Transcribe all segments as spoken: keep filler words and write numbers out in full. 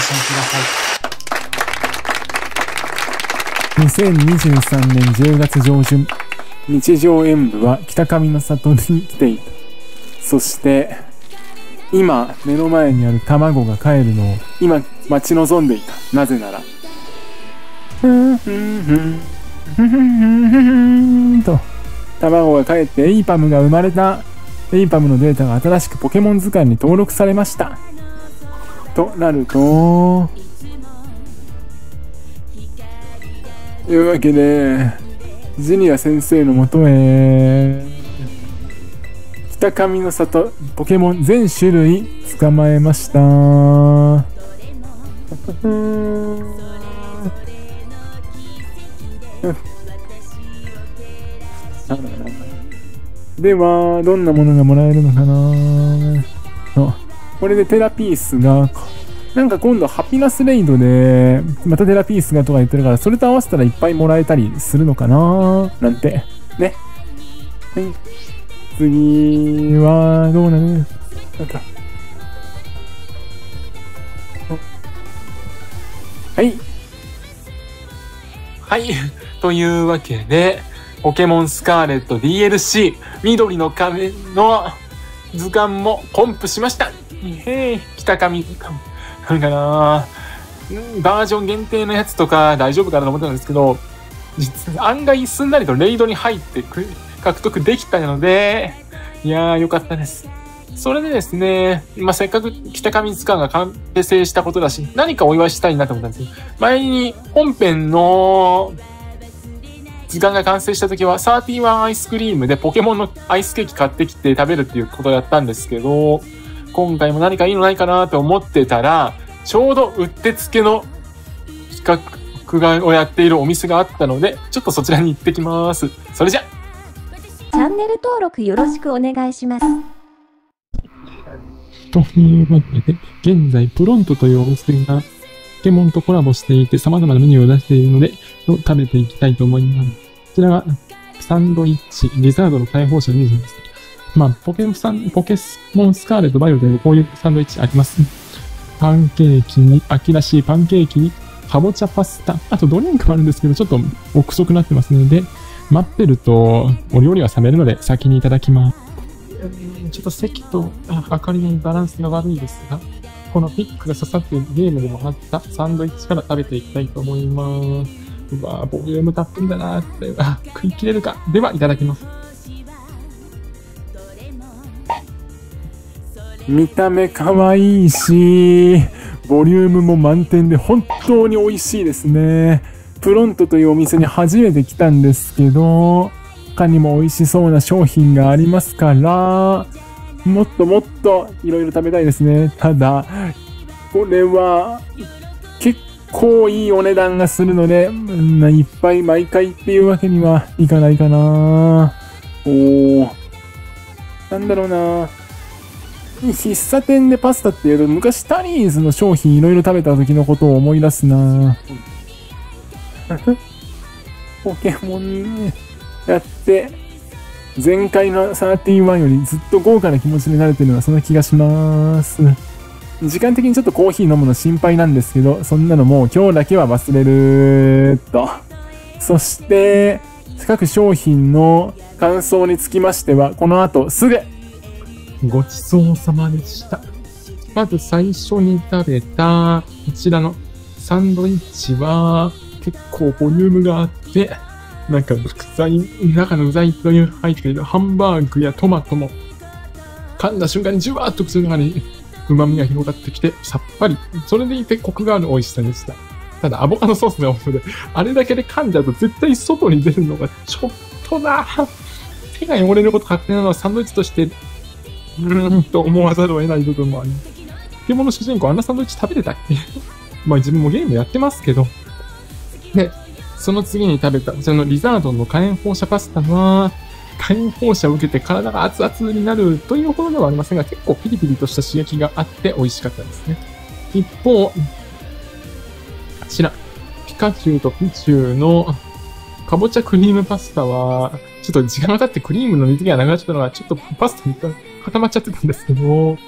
心ください。 にせんにじゅうさんねんじゅうがつ上旬、日常演舞は北上の里に来ていた。そして今目の前にある卵が帰るのを今待ち望んでいた。なぜならふんふんふんふんふんふんと卵が帰ってエイパムが生まれた。エイパムのデータが新しくポケモン図鑑に登録されました。となると、というわけでジュニア先生のもとへ北上の里ポケモン全種類捕まえました。ではどんなものがもらえるのかな。これでテラピースがなんか今度ハピナスレイドでまたテラピースがとか言ってるから、それと合わせたらいっぱいもらえたりするのかななんてね。はい、次はどうなるなんかはいはいというわけでポケモンスカーレット ディーエルシー 緑の壁の図鑑もコンプしました。へえ、北上図鑑なんかな、バージョン限定のやつとか大丈夫かなと思ったんですけど、実案外すんなりとレイドに入って獲得できたので、いやーよかったです。それでですね、まあ、せっかく北上図鑑が完成したことだし、何かお祝いしたいなと思ったんですけど、前に本編の図鑑が完成した時はサーティワンアイスクリームでポケモンのアイスケーキ買ってきて食べるっていうことをやったんですけど、今回も何かいいのないかなと思ってたら、ちょうどうってつけの企画をやっているお店があったので、ちょっとそちらに行ってきます。それじゃ。 チャンネル登録よろしくお願いします。 というわけで、現在プロントというお店がポケモンとコラボしていて様々なメニューを出しているので、食べていきたいと思います。こちらがサンドイッチ、リザードの解放者のミズです。まあ、ポケモンさん、ポケモンスカーレットバイオでもこういうサンドイッチあります。パンケーキに、秋らしいパンケーキに、かぼちゃパスタ、あとドリンクもあるんですけど、ちょっと憶測になってますので、待ってるとお料理は冷めるので先にいただきます。ちょっと席と明かりのバランスが悪いですが、このピックが刺さっているゲームでもあったサンドイッチから食べていきたいと思います。うわぁ、ボリュームたっぷりだなーって、あ、食い切れるか。では、いただきます。 見た目可愛いし、ボリュームも満点で本当に美味しいですね。プロントというお店に初めて来たんですけど、他にも美味しそうな商品がありますから、もっともっといろいろ食べたいですね。ただ、これは結構いいお値段がするので、いっぱい毎回っていうわけにはいかないかな。おー、なんだろうな。喫茶店でパスタっていうと昔タリーズの商品いろいろ食べた時のことを思い出すな。ポケモンやって前回のサーティワンよりずっと豪華な気持ちになれてるのはそんな気がします。時間的にちょっとコーヒー飲むの心配なんですけど、そんなのもう今日だけは忘れると。そして各商品の感想につきましてはこの後すぐ。 ごちそうさまでした。まず最初に食べた、こちらのサンドイッチは、結構ボリュームがあって、なんか具材、中の具材という入っているハンバーグやトマトも、噛んだ瞬間にじゅわーっと口の中に旨味が広がってきて、さっぱり。それでいてコクがある美味しさでした。ただ、アボカドソースが多いので、あれだけで噛んじゃうと絶対外に出るのがちょっとな。手が汚れること確定なのはサンドイッチとして、うーんと思わざるを得ない部分もあります。ポケモンの主人公あんなサンドイッチ食べてたっけまあ自分もゲームやってますけど。で、その次に食べた、こちらのリザードンの火炎放射パスタは、火炎放射を受けて体が熱々になるというほどではありませんが、結構ピリピリとした刺激があって美味しかったですね。一方、こちら、ピカチュウとピチュウのかぼちゃクリームパスタは、ちょっと時間が経ってクリームの水気がなくなっちゃったのが、ちょっとパスタに固まっちゃってたんですけど、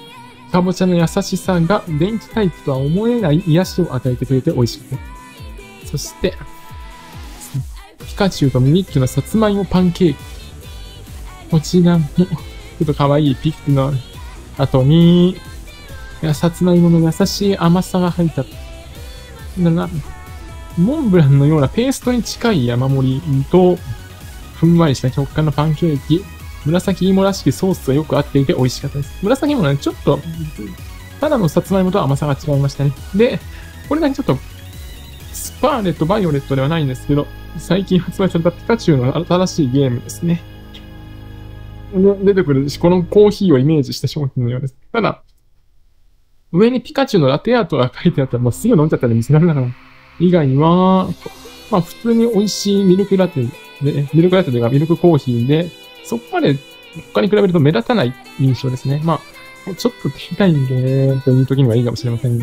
かぼちゃの優しさが電気タイプとは思えない癒しを与えてくれて美味しくて。そして、ピカチュウとミミッキュのさつまいもパンケーキ。こちらも、ちょっと可愛いピックの後に、さつまいもの優しい甘さが入った。なな、モンブランのようなペーストに近い山盛りと、ふんわりした食感のパンケーキ。紫芋らしきソースがよく合っていて美味しかったです。紫芋はね、ちょっと、ただのさつまいもと甘さが違いましたね。で、これだけちょっと、スパーレット、バイオレットではないんですけど、最近発売されたピカチュウの新しいゲームですね。出てくるし、このコーヒーをイメージした商品のようです。ただ、上にピカチュウのラテアートが書いてあったらもうすぐ飲んじゃったら見せられながら。以外は、まあ普通に美味しいミルクラテで、ミルクラテというかミルクコーヒーで、そこまで他に比べると目立たない印象ですね。まあ、ちょっと聞きたいんで、という時にはいいかもしれません。で、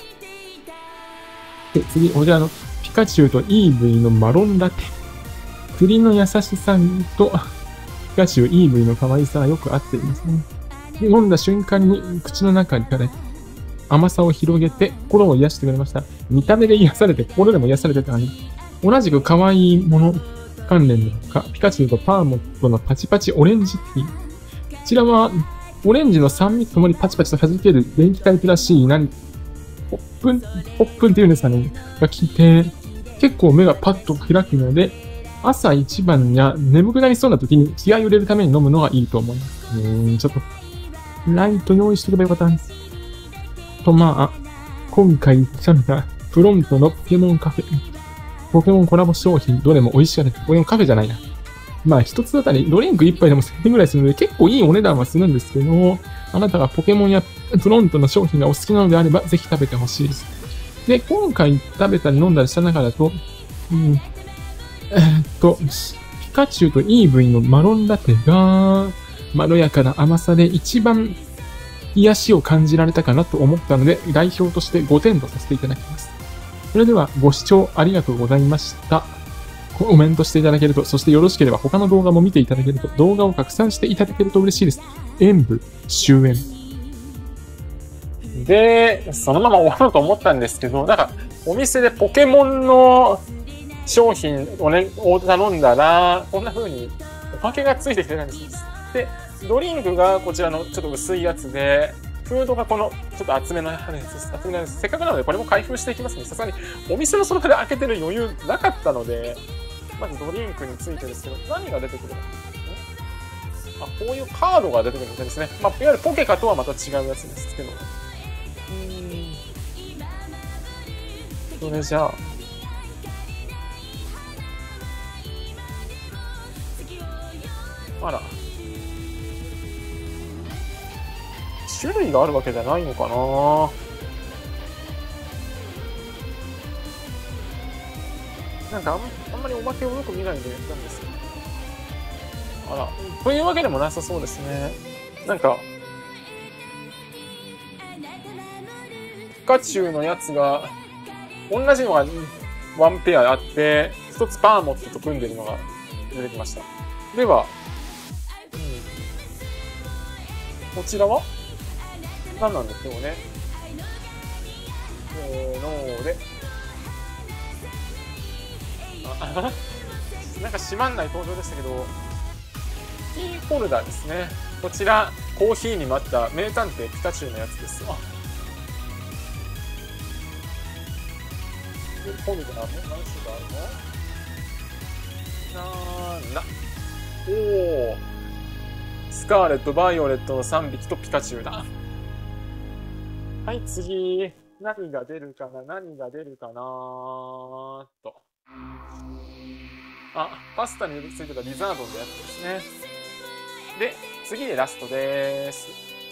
次、こちらのピカチュウとイーブイのマロンラテ。栗の優しさと、ピカチュウ、イーブイの可愛さがよく合っていますね。飲んだ瞬間に口の中から甘さを広げて心を癒してくれました。見た目で癒されて心でも癒されてた感じ。同じく可愛いもの関連のほか、ピカチュウとパーモットのパチパチオレンジティー。こちらは、オレンジの酸味とともにパチパチと弾ける電気タイプらしい、何、ポップン、ポップンっていうんですかね、が効いて、結構目がパッと開くので、朝一番や眠くなりそうな時に気合を入れるために飲むのがいいと思います。うーん、ちょっと、ライト用意しておけばよかったんです。と、まあ、今回言っちゃったプロントのポケモンカフェ。ポケモンコラボ商品、どれも美味しかった。ポケモンカフェじゃないな。まあ、一つあたりドリンク一杯でもせんえんぐらいするので、結構いいお値段はするんですけど、あなたがポケモンやプロントの商品がお好きなのであれば、ぜひ食べてほしいです。で、今回食べたり飲んだりした中だと、うん、えー、っと、ピカチュウとイーブイのマロンラテが、まろやかな甘さで一番癒しを感じられたかなと思ったので、代表としてごてんとさせていただきます。それではご視聴ありがとうございました。コメントしていただけると、そしてよろしければ他の動画も見ていただけると、動画を拡散していただけると嬉しいです。演舞終演。 で、そのまま終わろうと思ったんですけど、なんかお店でポケモンの商品をね、を頼んだら、こんな風におまけがついてきてたんです。で、ドリンクがこちらのちょっと薄いやつで、フードがこのちょっと厚めのやつです。厚めのやつ。せっかくなのでこれも開封していきますね。さすがにお店のその場で開けてる余裕なかったので、まずドリンクについてですけど、何が出てくるの？あ、こういうカードが出てくるみたいですね。まあ、いわゆるポケカとはまた違うやつですけど。うーん。それじゃあ。あら。種類があるわけじゃないのかな。なんかあん、あんまりおまけをよく見ないでなんですよ。あら、というわけでもなさそうですね。なんか、ピカチュウのやつが、同じのがワンペアあって、一つパーモットと組んでるのが出てきました。では、うん、こちらは何なんでしょうね。せーので。あ、なんか閉まんない登場でしたけど、キーホルダーですね。こちら、コーヒーに待った名探偵ピカチュウのやつです。あ、キーホルダーも何種類あるの？なんだ。おー。スカーレット、バイオレットのさんびきとピカチュウだ。はい、次。何が出るかな何が出るかなーと。あ、パスタについてたリザードンのやつですね。で、次でラストでーす。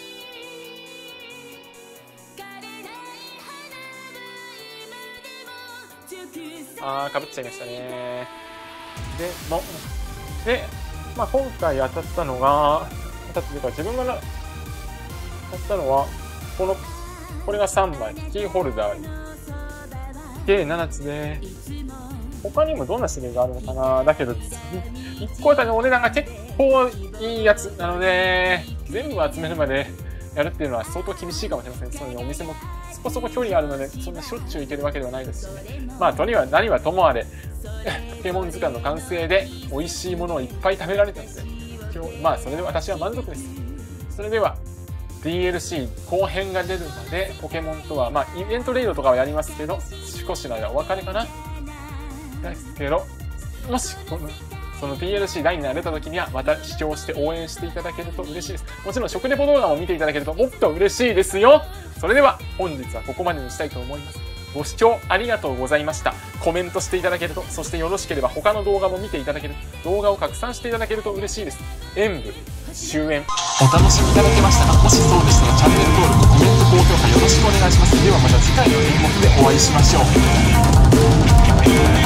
あー、かぶっちゃいましたね。で、も、で、まあ今回当たったのが、当たってるか自分がな、当たったのは、この、これがさんまい、キーホルダー、計ななつで、他にもどんな種類があるのかな。だけど、いっこあたりのお値段が結構いいやつなので、全部集めるまでやるっていうのは相当厳しいかもしれません。そのお店もそこそこ距離があるので、そんなしょっちゅう行けるわけではないですしね。まあ、とには何はともあれ、ポケモン図鑑の完成で美味しいものをいっぱい食べられたので、今日、まあ、それで私は満足です。それでは、ディーエルシー 後編が出るまで、ポケモンとは、まあ、イベントレイドとかはやりますけど、少しの間お別れかな。ですけど、もし、この、その ディーエルシー だいにが出た時には、また視聴して応援していただけると嬉しいです。もちろん、食レポ動画も見ていただけるともっと嬉しいですよ。それでは、本日はここまでにしたいと思います。ご視聴ありがとうございました。コメントしていただけると、そしてよろしければ他の動画も見ていただけると、動画を拡散していただけると嬉しいです。演舞、終演。お楽しみいただけましたか？もしそうでしたらチャンネル登録、コメント、高評価よろしくお願いします。ではまた次回の演目でお会いしましょう。